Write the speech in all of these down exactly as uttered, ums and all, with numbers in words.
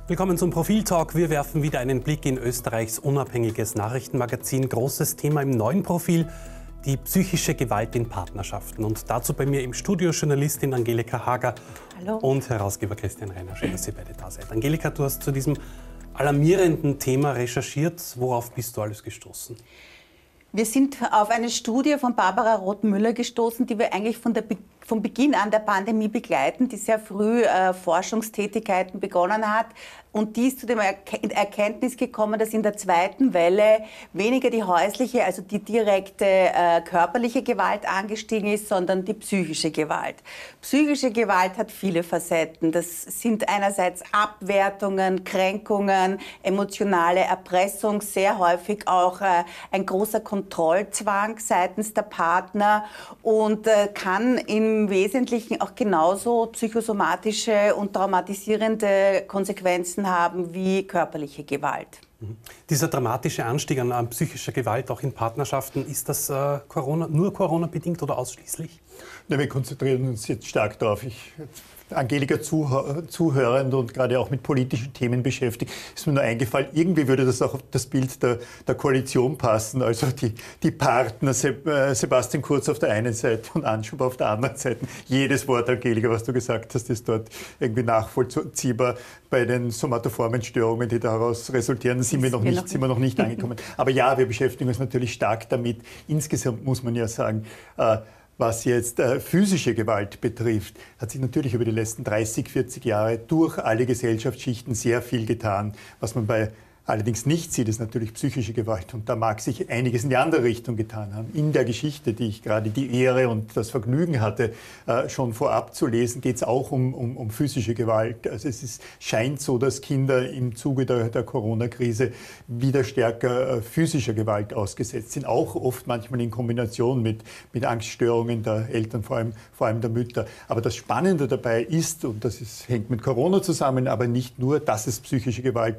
Willkommen zum Profil-Talk. Wir werfen wieder einen Blick in Österreichs unabhängiges Nachrichtenmagazin. Großes Thema im neuen Profil, die psychische Gewalt in Partnerschaften. Und dazu bei mir im Studio Journalistin Angelika Hager. Hallo. Und Herausgeber Christian Reiner. Schön, dass ihr beide da seid. Angelika, du hast zu diesem alarmierenden Thema recherchiert. Worauf bist du alles gestoßen? Wir sind auf eine Studie von Barbara Roth-Müller gestoßen, die wir eigentlich von der Be von Beginn an der Pandemie begleiten, die sehr früh äh, Forschungstätigkeiten begonnen hat. Und die ist zu der Erkenntnis gekommen, dass in der zweiten Welle weniger die häusliche, also die direkte äh, körperliche Gewalt angestiegen ist, sondern die psychische Gewalt. Psychische Gewalt hat viele Facetten. Das sind einerseits Abwertungen, Kränkungen, emotionale Erpressung, sehr häufig auch äh, ein großer Kontrollzwang seitens der Partner und äh, kann im Wesentlichen auch genauso psychosomatische und traumatisierende Konsequenzen haben wie körperliche Gewalt. Mhm. Dieser dramatische Anstieg an, an psychischer Gewalt auch in Partnerschaften, ist das äh, Corona, nur Corona-bedingt oder ausschließlich? Ja, wir konzentrieren uns jetzt stark darauf. Ich, Angelika zuh zuhörend und gerade auch mit politischen Themen beschäftigt, ist mir nur eingefallen, irgendwie würde das auch auf das Bild der, der Koalition passen. Also die, die Partner, Sebastian Kurz auf der einen Seite und Anschub auf der anderen Seite. Jedes Wort, Angelika, was du gesagt hast, ist dort irgendwie nachvollziehbar. Bei den somatoformen Störungen, die daraus resultieren, sind wir noch nicht, sind wir noch nicht angekommen. Aber ja, wir beschäftigen uns natürlich stark damit. Insgesamt muss man ja sagen, äh, was jetzt äh, physische Gewalt betrifft, hat sich natürlich über die letzten dreißig, vierzig Jahre durch alle Gesellschaftsschichten sehr viel getan. Was man bei allerdings nicht sieht, ist natürlich psychische Gewalt. Und da mag sich einiges in die andere Richtung getan haben. In der Geschichte, die ich gerade die Ehre und das Vergnügen hatte, äh, schon vorab zu lesen, geht es auch um, um, um physische Gewalt. Also es ist, scheint so, dass Kinder im Zuge der, der Corona-Krise wieder stärker äh, physischer Gewalt ausgesetzt sind. Auch oft manchmal in Kombination mit, mit Angststörungen der Eltern, vor allem, vor allem der Mütter. Aber das Spannende dabei ist, und das ist, hängt mit Corona zusammen, aber nicht nur, dass es psychische Gewalt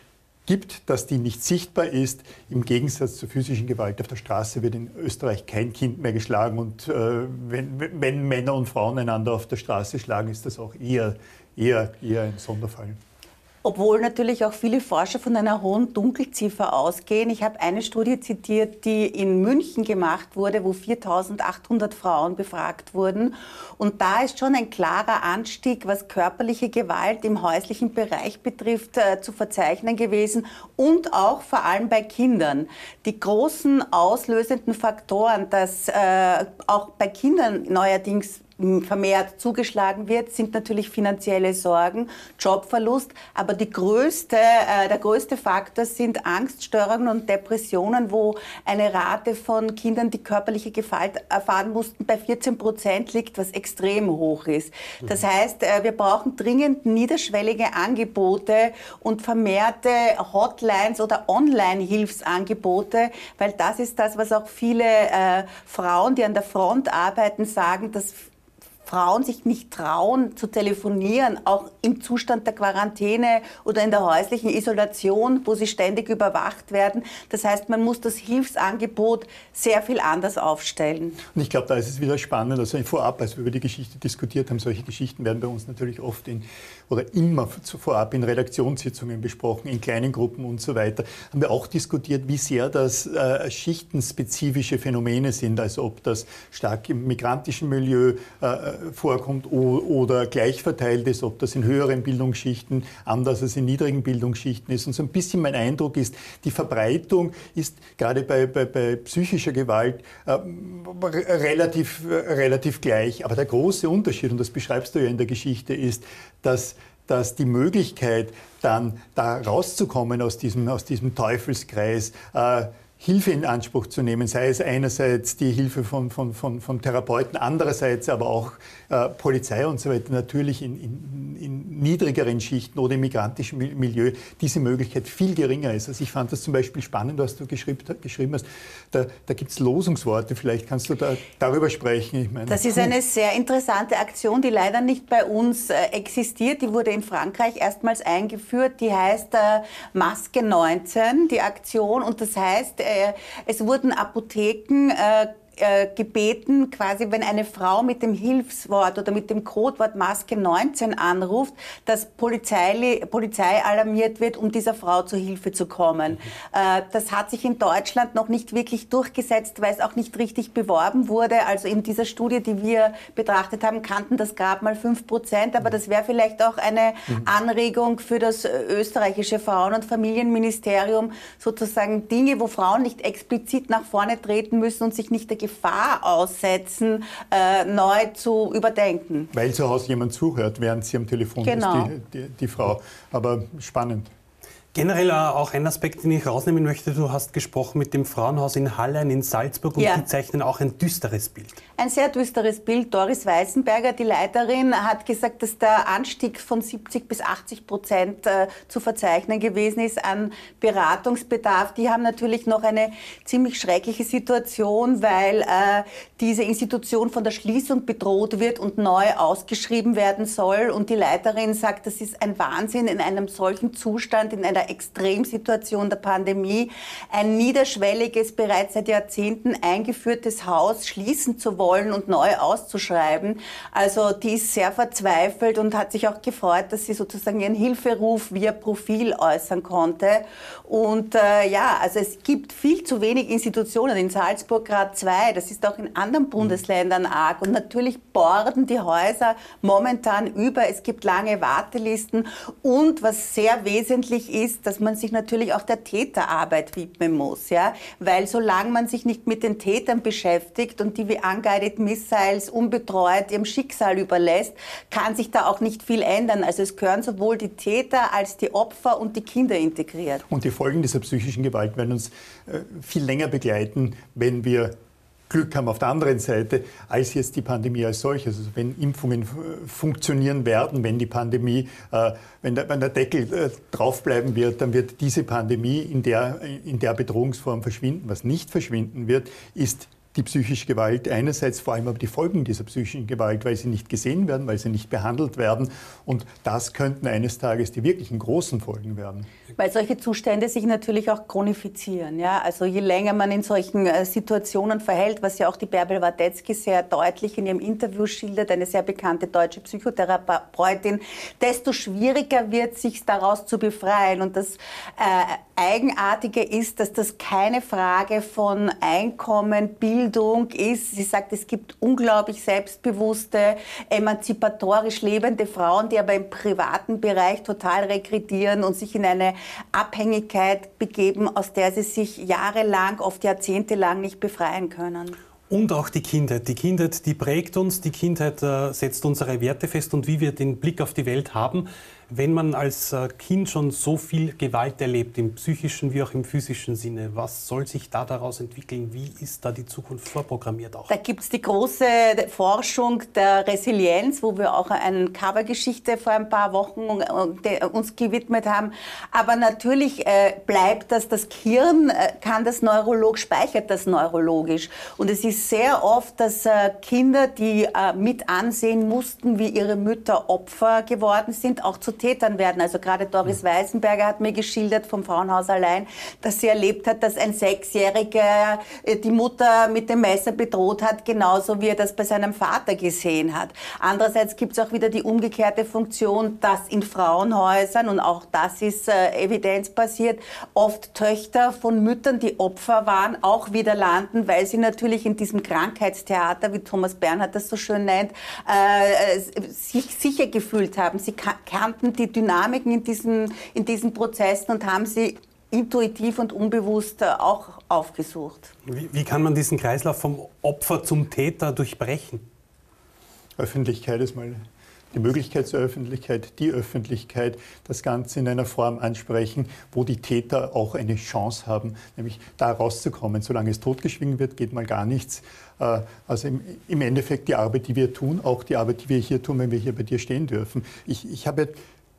gibt, dass die nicht sichtbar ist. Im Gegensatz zur physischen Gewalt auf der Straße wird in Österreich kein Kind mehr geschlagen. Und äh, wenn, wenn Männer und Frauen einander auf der Straße schlagen, ist das auch eher, eher, eher ein Sonderfall. Obwohl natürlich auch viele Forscher von einer hohen Dunkelziffer ausgehen. Ich habe eine Studie zitiert, die in München gemacht wurde, wo viertausendachthundert Frauen befragt wurden. Und da ist schon ein klarer Anstieg, was körperliche Gewalt im häuslichen Bereich betrifft, äh, zu verzeichnen gewesen. Und auch vor allem bei Kindern. Die großen auslösenden Faktoren, dass äh, auch bei Kindern neuerdings vermehrt zugeschlagen wird, sind natürlich finanzielle Sorgen, Jobverlust, aber die größte, äh, der größte Faktor sind Angststörungen und Depressionen, wo eine Rate von Kindern, die körperliche Gewalt erfahren mussten, bei vierzehn Prozent liegt, was extrem hoch ist. Das heißt, äh, wir brauchen dringend niederschwellige Angebote und vermehrte Hotlines oder Online-Hilfsangebote, weil das ist das, was auch viele äh, Frauen, die an der Front arbeiten, sagen, dass Frauen sich nicht trauen zu telefonieren, auch im Zustand der Quarantäne oder in der häuslichen Isolation, wo sie ständig überwacht werden. Das heißt, man muss das Hilfsangebot sehr viel anders aufstellen. Und ich glaube, da ist es wieder spannend, also vorab, als wir über die Geschichte diskutiert haben, solche Geschichten werden bei uns natürlich oft in, oder immer vorab in Redaktionssitzungen besprochen, in kleinen Gruppen und so weiter, haben wir auch diskutiert, wie sehr das äh, schichtenspezifische Phänomene sind, also ob das stark im migrantischen Milieu äh, vorkommt oder gleich verteilt ist, ob das in höheren Bildungsschichten anders als in niedrigen Bildungsschichten ist. Und so ein bisschen mein Eindruck ist, die Verbreitung ist gerade bei, bei, bei psychischer Gewalt äh, relativ, relativ gleich. Aber der große Unterschied, und das beschreibst du ja in der Geschichte, ist, dass dass die Möglichkeit, dann da rauszukommen aus diesem, aus diesem Teufelskreis, äh, Hilfe in Anspruch zu nehmen, sei es einerseits die Hilfe von, von, von, von Therapeuten, andererseits aber auch äh, Polizei und so weiter, natürlich in, in, in niedrigeren Schichten oder im migrantischen Milieu diese Möglichkeit viel geringer ist. Also ich fand das zum Beispiel spannend, was du geschrieben, geschrieben hast. Da, da gibt es Losungsworte, vielleicht kannst du da, darüber sprechen. Ich meine, das ist eine sehr interessante Aktion, die leider nicht bei uns äh, existiert. Die wurde in Frankreich erstmals eingeführt. Die heißt äh, Maske neunzehn, die Aktion. Und das heißt, äh, es wurden Apotheken äh, äh, gebeten, quasi wenn eine Frau mit dem Hilfswort oder mit dem Codewort Maske neunzehn anruft, dass Polizei, Polizei alarmiert wird, um dieser Frau zu Hilfe zu kommen. Mhm. Äh, das hat sich in Deutschland noch nicht wirklich durchgesetzt, weil es auch nicht richtig beworben wurde. Also in dieser Studie, die wir betrachtet haben, kannten das gerade mal fünf Prozent, aber das wäre vielleicht auch eine mhm. Anregung für das österreichische Frauen- und Familienministerium, sozusagen Dinge, wo Frauen nicht explizit nach vorne treten müssen und sich nicht der Gefahr aussetzen, äh, neu zu überdenken. Weil zu Hause jemand zuhört, während sie am Telefon genau. ist, die, die, die Frau. Aber spannend. Generell auch ein Aspekt, den ich rausnehmen möchte. Du hast gesprochen mit dem Frauenhaus in Hallein in Salzburg und ja. die zeichnen auch ein düsteres Bild. Ein sehr düsteres Bild. Doris Weißenberger, die Leiterin, hat gesagt, dass der Anstieg von siebzig bis achtzig Prozent äh, zu verzeichnen gewesen ist an Beratungsbedarf. Die haben natürlich noch eine ziemlich schreckliche Situation, weil äh, diese Institution von der Schließung bedroht wird und neu ausgeschrieben werden soll. Und die Leiterin sagt, das ist ein Wahnsinn, in einem solchen Zustand, in einer Extremsituation der Pandemie, ein niederschwelliges, bereits seit Jahrzehnten eingeführtes Haus schließen zu wollen und neu auszuschreiben. Also die ist sehr verzweifelt und hat sich auch gefreut, dass sie sozusagen ihren Hilferuf via Profil äußern konnte. Und äh, ja, also es gibt viel zu wenig Institutionen. In Salzburg gerade zwei, das ist auch in anderen Bundesländern arg. Und natürlich borden die Häuser momentan über. Es gibt lange Wartelisten. Und was sehr wesentlich ist, dass man sich natürlich auch der Täterarbeit widmen muss, ja, weil solange man sich nicht mit den Tätern beschäftigt und die wie Unguided Missiles unbetreut ihrem Schicksal überlässt, kann sich da auch nicht viel ändern. Also es gehören sowohl die Täter als die Opfer und die Kinder integriert. Und die Folgen dieser psychischen Gewalt werden uns äh, viel länger begleiten, wenn wir Glück haben auf der anderen Seite, als jetzt die Pandemie als solches. Also wenn Impfungen funktionieren werden, wenn die Pandemie, äh, wenn, der, wenn der Deckel äh, draufbleiben wird, dann wird diese Pandemie in der, in der Bedrohungsform verschwinden. Was nicht verschwinden wird, ist die psychische Gewalt einerseits, vor allem aber die Folgen dieser psychischen Gewalt, weil sie nicht gesehen werden, weil sie nicht behandelt werden. Und das könnten eines Tages die wirklichen großen Folgen werden. Weil solche Zustände sich natürlich auch chronifizieren. Ja? Also je länger man in solchen äh, Situationen verhält, was ja auch die Bärbel Wardetzky sehr deutlich in ihrem Interview schildert, eine sehr bekannte deutsche Psychotherapeutin, desto schwieriger wird es, sich daraus zu befreien. Und das äh, Eigenartige ist, dass das keine Frage von Einkommen, Bildung ist. Sie sagt, es gibt unglaublich selbstbewusste, emanzipatorisch lebende Frauen, die aber im privaten Bereich total regredieren und sich in eine Abhängigkeit begeben, aus der sie sich jahrelang, oft jahrzehntelang nicht befreien können. Und auch die Kindheit. Die Kindheit, die prägt uns, die Kindheit äh, setzt unsere Werte fest und wie wir den Blick auf die Welt haben. Wenn man als äh, Kind schon so viel Gewalt erlebt, im psychischen wie auch im physischen Sinne, was soll sich da daraus entwickeln? Wie ist da die Zukunft vorprogrammiert auch? Da gibt es die große Forschung der Resilienz, wo wir auch eine Covergeschichte vor ein paar Wochen uns gewidmet haben. Aber natürlich äh, bleibt das, das Hirn äh, kann das Neurolog, speichert das neurologisch. Und es ist sehr oft, dass äh, Kinder, die äh, mit ansehen mussten, wie ihre Mütter Opfer geworden sind, auch zu Tätern werden. Also gerade Doris Weißenberger hat mir geschildert vom Frauenhaus allein, dass sie erlebt hat, dass ein Sechsjähriger die Mutter mit dem Messer bedroht hat, genauso wie er das bei seinem Vater gesehen hat. Andererseits gibt es auch wieder die umgekehrte Funktion, dass in Frauenhäusern, und auch das ist äh, evidenzbasiert, oft Töchter von Müttern, die Opfer waren, auch wieder landen, weil sie natürlich in diesem Krankheitstheater, wie Thomas Bernhard das so schön nennt, äh, sich sicher gefühlt haben. Sie kannten die Dynamiken in diesen, in diesen Prozessen und haben sie intuitiv und unbewusst auch aufgesucht. Wie, wie kann man diesen Kreislauf vom Opfer zum Täter durchbrechen? Öffentlichkeit ist mal die Möglichkeit zur Öffentlichkeit, die Öffentlichkeit, das Ganze in einer Form ansprechen, wo die Täter auch eine Chance haben, nämlich da rauszukommen. Solange es totgeschwiegen wird, geht mal gar nichts. Also im, im Endeffekt die Arbeit, die wir tun, auch die Arbeit, die wir hier tun, wenn wir hier bei dir stehen dürfen. Ich, ich, habe,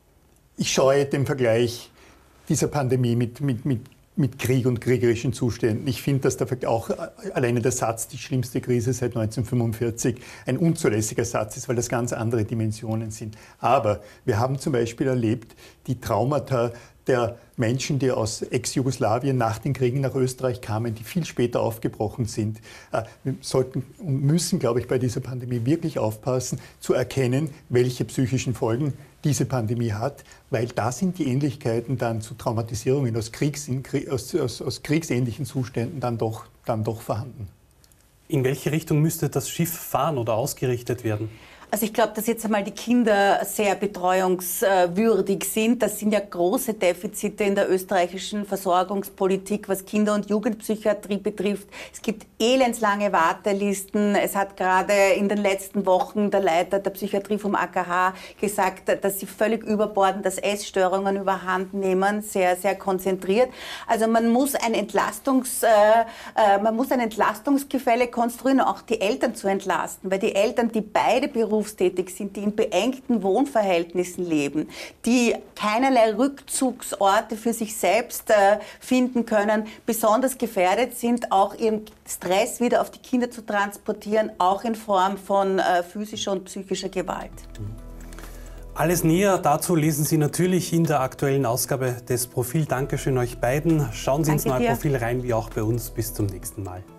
ich scheue den Vergleich dieser Pandemie mit, mit, mit, mit Krieg und kriegerischen Zuständen. Ich finde, dass der, auch alleine der Satz, die schlimmste Krise seit neunzehnhundertfünfundvierzig, ein unzulässiger Satz ist, weil das ganz andere Dimensionen sind. Aber wir haben zum Beispiel erlebt, die Traumata der Menschen, die aus Ex-Jugoslawien nach den Kriegen nach Österreich kamen, die viel später aufgebrochen sind. Wir sollten und müssen, glaube ich, bei dieser Pandemie wirklich aufpassen, zu erkennen, welche psychischen Folgen diese Pandemie hat, weil da sind die Ähnlichkeiten dann zu Traumatisierungen aus, Kriegs, aus, aus, aus kriegsähnlichen Zuständen dann doch, dann doch vorhanden. In welche Richtung müsste das Schiff fahren oder ausgerichtet werden? Also ich glaube, dass jetzt einmal die Kinder sehr betreuungswürdig sind. Das sind ja große Defizite in der österreichischen Versorgungspolitik, was Kinder- und Jugendpsychiatrie betrifft. Es gibt elendslange Wartelisten. Es hat gerade in den letzten Wochen der Leiter der Psychiatrie vom A K H gesagt, dass sie völlig überbordend, dass Essstörungen überhand nehmen, sehr, sehr konzentriert. Also man muss ein Entlastungs, äh, man muss ein Entlastungsgefälle konstruieren, auch die Eltern zu entlasten, weil die Eltern, die beide Berufstätig sind, die in beengten Wohnverhältnissen leben, die keinerlei Rückzugsorte für sich selbst äh, finden können, besonders gefährdet sind, auch ihren Stress wieder auf die Kinder zu transportieren, auch in Form von äh, physischer und psychischer Gewalt. Alles näher dazu lesen Sie natürlich in der aktuellen Ausgabe des Profil. Dankeschön euch beiden. Schauen Sie Danke ins neue dir. Profil rein, wie auch bei uns. Bis zum nächsten Mal.